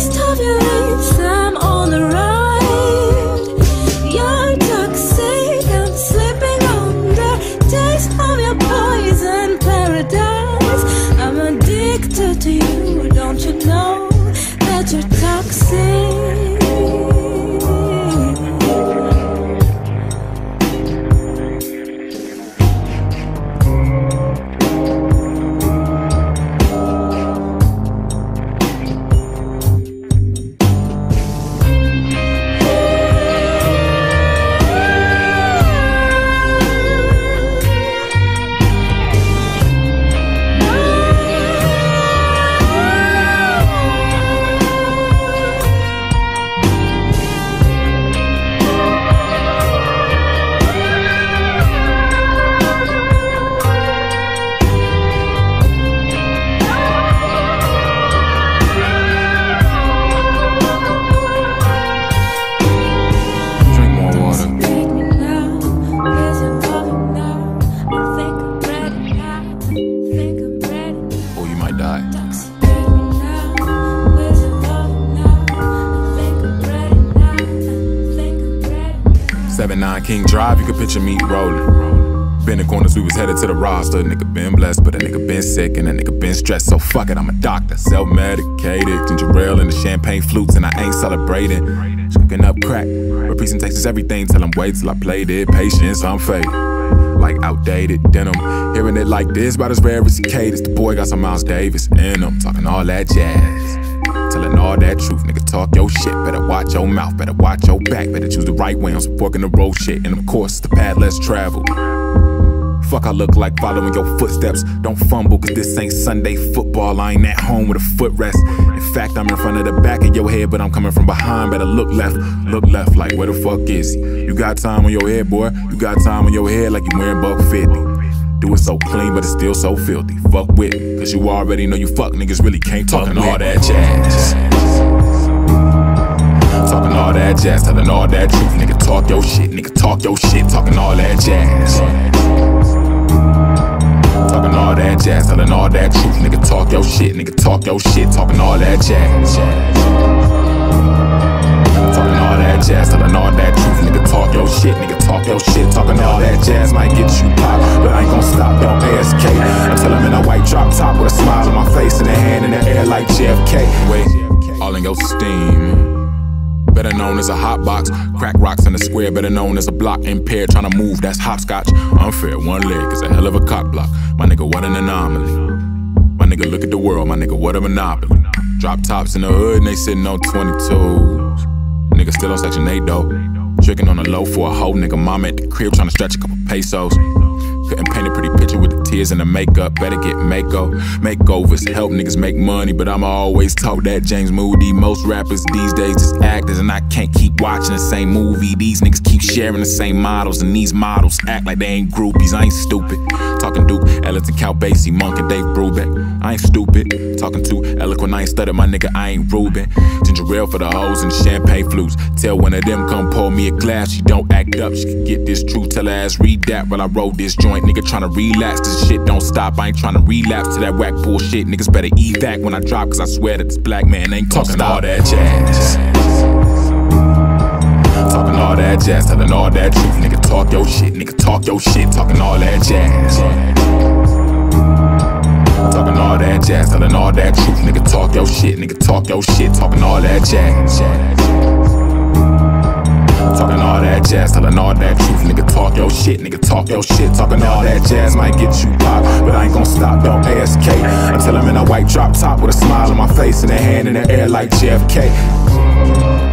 taste of your lips, I'm on the ride. You're toxic, I'm slipping on the taste of your poison paradise. I'm addicted to you, don't you know that you're toxic? Die. 7-9 King Drive, you can picture me rolling. Been in corners, we was headed to the roster. Nigga been blessed, but a nigga been sick and a nigga been stressed. So fuck it, I'm a doctor, self-medicated. Ginger ale and the champagne flutes, and I ain't celebrating. Just cooking up crack, but presentation's everything. Tell them wait till I played it. Patience, I'm faded. Like outdated denim. Hearing it like this, about as rare as cicadas. The boy got some Miles Davis in him, talking all that jazz, telling all that truth. Nigga, talk your shit, better watch your mouth, better watch your back, better choose the right way on some fork in the road shit. And of course, the path less traveled. Fuck, I look like following your footsteps. Don't fumble, cause this ain't Sunday football. I ain't at home with a footrest. In fact, I'm in front of the back of your head, but I'm coming from behind. Better look left, like where the fuck is he? You got time on your head, boy. You got time on your head like you wearing buck 50. Do it so clean, but it's still so filthy. Fuck with it, cause you already know you fuck niggas really can't talking all that jazz. Talking all that jazz, telling all that truth. Nigga, talk your shit, nigga, talk your shit, talking all that jazz. Talking all that jazz, telling all that truth. Nigga, talk your shit, nigga, talk your shit, talking all that jazz. Talking all that jazz, telling all that truth. Nigga, talk your shit, nigga, talk your shit, talking all that jazz. Might get you pop, but I ain't gon' stop, don't ASK. Until I'm in a white drop top with a smile on my face and a hand in the air like JFK. Wait, all in your steam. Better known as a hot box. Crack rocks in the square, better known as a block impaired. Tryna move, that's hopscotch. Unfair, one leg is a hell of a cock block. My nigga, what an anomaly. My nigga, look at the world, my nigga, what a monopoly. Drop tops in the hood and they sitting on 22s. Nigga still on Section 8 though. Tricking on the low for a hoe. Nigga, mama at the crib tryna stretch a couple pesos. Couldn't paint a pretty picture with the tears and the makeup. Better get makeovers, help niggas make money. But I'ma always talk that James Moody. Most rappers these days just actors, and I can't keep watching the same movie. These niggas keep sharing the same models, and these models act like they ain't groupies. I ain't stupid. Talking Duke, Ellington, Cal Basie, Monk, and Dave Brubeck. I ain't stupid. Talking too eloquent, I ain't studied, my nigga, I ain't Ruben. Ginger ale for the hoes and the champagne flutes. Tell one of them come pour me a glass. She don't act up, she can get this truth. Tell her ass read that while I roll this joint. Nigga tryna relax, cause shit don't stop. I ain't tryna relapse to that whack bullshit. Niggas better evac when I drop, cause I swear that this black man ain't talking all that jazz. Talking all that jazz, telling all that truth. Nigga, talk your shit, nigga, talk your shit, talking all that jazz. Talking all that jazz, telling all that truth. Nigga, talk your shit, nigga, talk your shit, talking all that jazz. Talking all that jazz, telling all that truth. Nigga, talk your shit, nigga, talk your shit, talking all that jazz. Might get you pop, but I ain't gon' stop, don't ASK. Until I'm in a white drop top with a smile on my face and a hand in the air like JFK.